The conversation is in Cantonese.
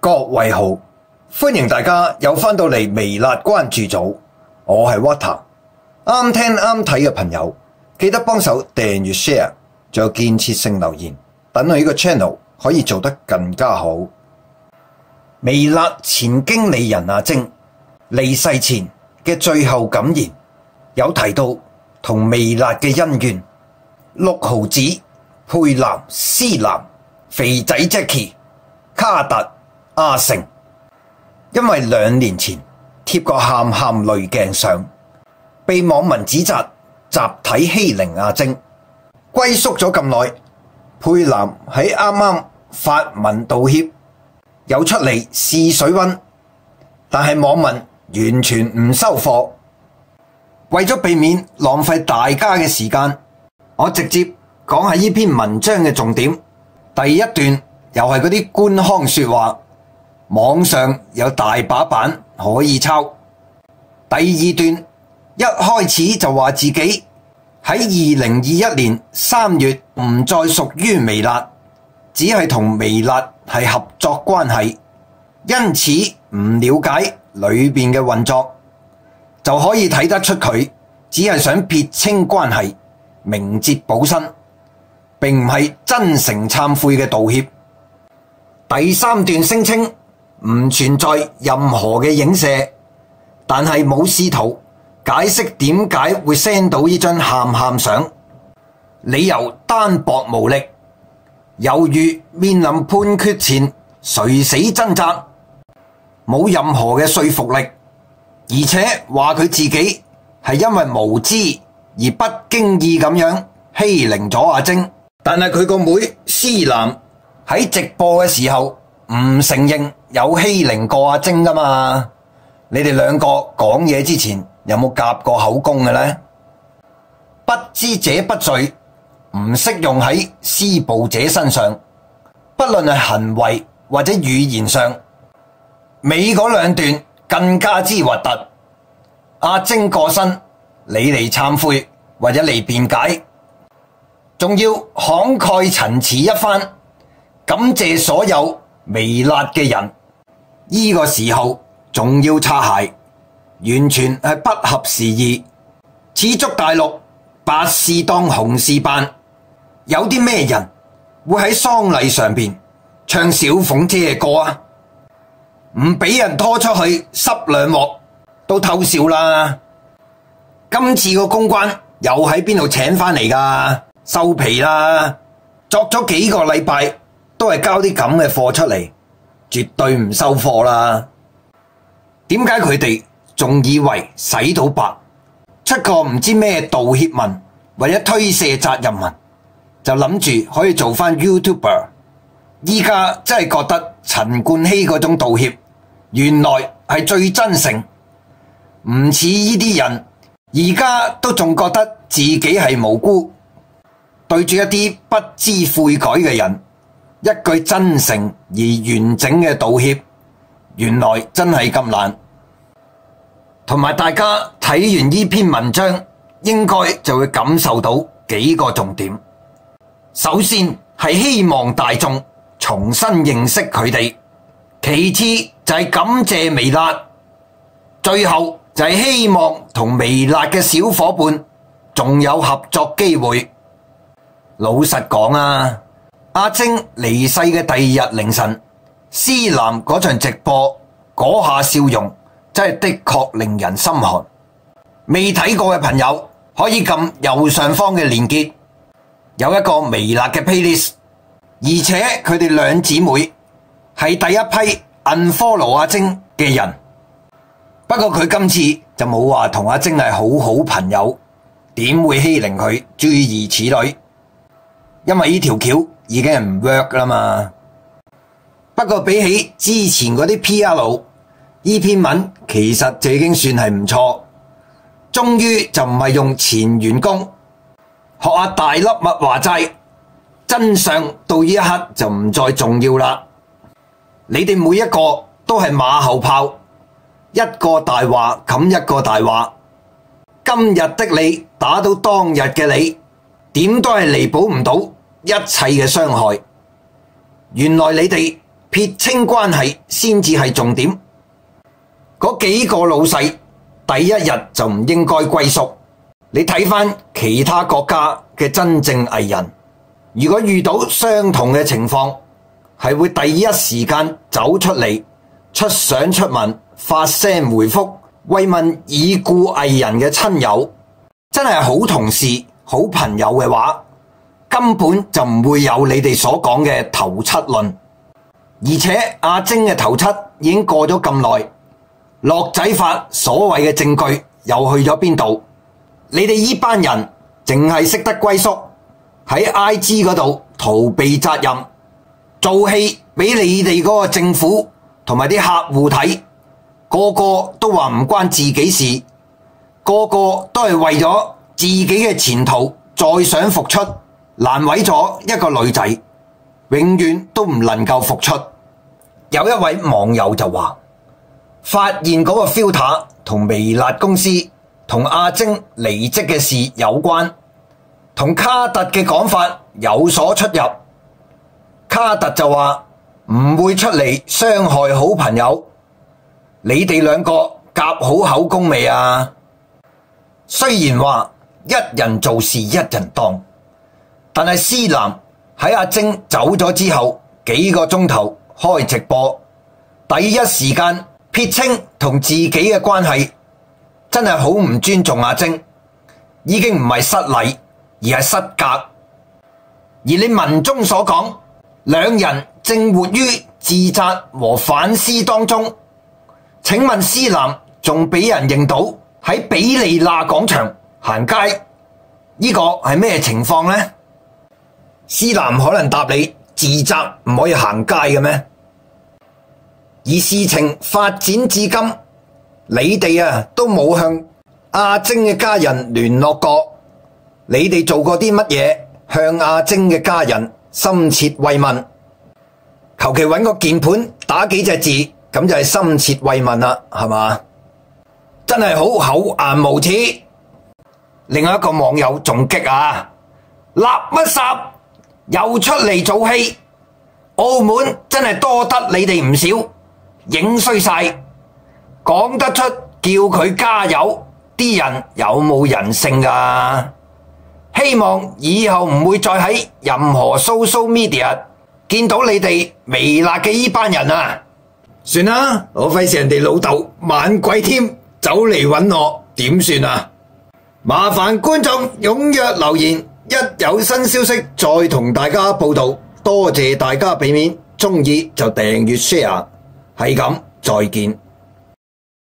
各位好，歡迎大家又返到嚟微辣關注組，我係 Water。啱聽啱睇嘅朋友，記得幫手訂閱 share， 仲有建設性留言，等我呢個 channel 可以做得更加好。微辣前經理人阿晶離世前嘅最後感言，有提到同微辣嘅恩怨，六毫子、佩男、施南、肥仔 Jackie、卡特、阿成，因為2年前貼個喊喊濾鏡相，被網民指責集體欺凌阿晶。龜縮咗咁耐，佩男喺啱啱發文道歉，有出嚟試水溫，但係網民完全唔收貨。為咗避免浪費大家嘅時間，我直接講下呢篇文章嘅重點。第一段又係嗰啲官腔說話，網上有大把版可以抄。第二段一開始就話自己喺2021年3月唔再屬於微辣，只係同微辣係合作關係，因此唔了解裏面嘅運作，就可以睇得出佢只係想撇清關係，明哲保身，並唔係真誠懺悔嘅道歉。第三段聲稱唔存在任何嘅影射，但係冇試圖解釋點解會 send 到呢張喊喊相，理由單薄無力，猶如面臨判決前垂死掙扎，冇任何嘅說服力，而且話佢自己係因為無知而不經意咁樣欺凌咗阿晶，但係佢個妹施南喺直播嘅時候唔承認有欺凌過阿晶噶嘛？你哋兩個講嘢之前有冇夾過口供嘅呢？不知者不罪唔適用喺施暴者身上，不論係行為或者語言上。尾嗰兩段更加之核突。阿晶過身，你嚟懺悔或者嚟辯解，仲要慷慨陳詞一番，感謝所有微辣嘅人。呢個時候仲要擦鞋，完全係不合時宜。似足大陸白事當紅事辦，有啲咩人會喺喪禮上邊唱小鳳姐嘅歌啊？唔俾人拖出去濕兩鑊都偷笑啦！今次個公關又喺邊度請返嚟㗎？收皮啦！作咗幾個禮拜都係交啲咁嘅貨出嚟，絕對唔收貨啦！點解佢哋仲以為洗到白，出個唔知咩道歉文或者推卸責任文，就諗住可以做返 YouTuber？ 依家真係覺得陳冠希嗰種道歉原來係最真誠，唔似呢啲人而家都仲覺得自己係無辜，對住一啲不知悔改嘅人，一句真誠而完整嘅道歉，原來真係咁難。同埋大家睇完呢篇文章，應該就會感受到幾個重點。首先係希望大眾重新認識佢哋，其次就係感謝微辣，最後就係希望同微辣嘅小伙伴仲有合作機會。老實講啊，阿晶離世嘅第二日凌晨，施南嗰場直播嗰下笑容真係的確令人心寒。未睇過嘅朋友可以撳右上方嘅連結，有一個微辣嘅 playlist， 而且佢哋兩姊妹係第一批 unfollow 阿晶嘅人。不過佢今次就冇話同阿晶係好好朋友，點會欺凌佢？諸如此類，因為呢條橋已經係唔 work 啦嘛。不過比起之前嗰啲 PR， 呢篇文其實就已經算係唔錯。終於就唔係用前員工學阿大粒麥話齋，真相到呢一刻就唔再重要啦。你哋每一個都係馬後炮，一個大話冚一個大話。今日的你打到當日嘅你，點都係彌補唔到一切嘅傷害。原來你哋撇清關係先至係重點。嗰幾個老細第一日就唔應該歸宿。你睇返其他國家嘅真正藝人，如果遇到相同嘅情況，係會第一時間走出嚟出相出文，發聲回覆慰問已故藝人嘅親友。真係好同事好朋友嘅話，根本就唔會有你哋所講嘅頭七論。而且阿晶嘅頭七已經過咗咁耐，樂仔法所謂嘅證據又去咗邊度？你哋呢班人淨係識得歸宿喺 IG 嗰度逃避責任，做戲俾你哋嗰個政府同埋啲客戶睇，個個都話唔關自己事，個個都係為咗自己嘅前途再想復出，難為咗一個女仔，永遠都唔能夠復出。有一位網友就話，發現嗰個 filter 同微辣公司同阿晶離職嘅事有關，同卡特嘅講法有所出入。卡特就話唔會出嚟傷害好朋友，你哋兩個夾好口供未啊？雖然話一人做事一人當，但係思南喺阿晶走咗之後幾個鐘頭開直播，第一時間撇清同自己嘅關係，真係好唔尊重阿晶，已經唔係失禮而係失格。而你文中所講，兩人正活於自責和反思當中，請問思南仲俾人認到喺比利亞廣場行街，呢個係咩情況呢？思南可能答你，自責唔可以行街嘅咩？而事情發展至今，你哋都冇向阿晶嘅家人聯絡過，你哋做過啲乜嘢向阿晶嘅家人深切慰問？求其揾個鍵盤打幾隻字，咁就係深切慰問啦，係嘛？真係好厚顏無恥。另外一個網友仲激啊，立乜霎又出嚟做戲，澳門真係多得你哋唔少，影衰晒，講得出叫佢加油，啲人有冇人性㗎？希望以後唔會再喺任何 social media 見到你哋微辣嘅呢班人啊！算啦，我費事人哋老豆晚鬼添走嚟揾我，點算啊？麻煩觀眾踴躍留言，一有新消息再同大家報道。多謝大家俾面，鍾意就訂閱 share，係咁，再見。